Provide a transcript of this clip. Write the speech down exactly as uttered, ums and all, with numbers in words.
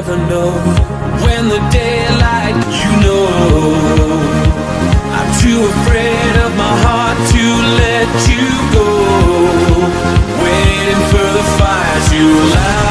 never know when the daylight, you know, I'm too afraid of my heart to let you go, waiting for the fire to light.